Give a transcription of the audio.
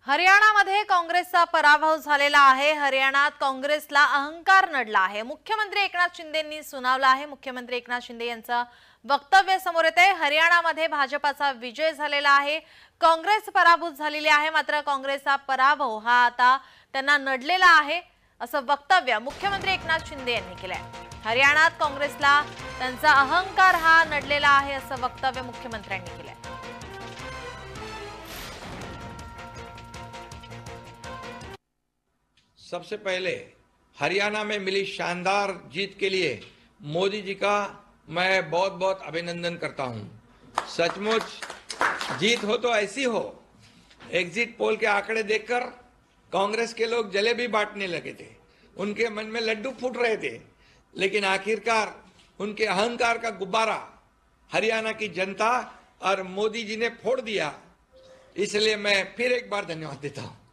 हरियाणामध्ये काँग्रेसचा पराभव झालेला आहे। हरियाणात काँग्रेसला अहंकार नडला आहे। मुख्यमंत्री एकनाथ शिंदेंनी सुनावलं आहे। मुख्यमंत्री एकनाथ शिंदे यांचं वक्तव्य समोर येते। हरियाणामध्ये भाजपाचा विजय झालेला आहे, काँग्रेस पराभूत झालेली आहे। मात्र काँग्रेसचा पराभव हा आता त्यांना नडलेला आहे असं वक्तव्य मुख्यमंत्री एकनाथ शिंदे यांनी केलंय। हरियाणात काँग्रेसला त्यांचा अहंकार हा नडलेला आहे असं वक्तव्य मुख्यमंत्र्यांनी केलंय। सबसे पहले हरियाणा में मिली शानदार जीत के लिए मोदी जी का मैं बहुत बहुत अभिनंदन करता हूं। सचमुच जीत हो तो ऐसी हो। एग्जिट पोल के आंकड़े देखकर कांग्रेस के लोग जलेबी बांटने लगे थे, उनके मन में लड्डू फूट रहे थे, लेकिन आखिरकार उनके अहंकार का गुब्बारा हरियाणा की जनता और मोदी जी ने फोड़ दिया। इसलिए मैं फिर एक बार धन्यवाद देता हूं।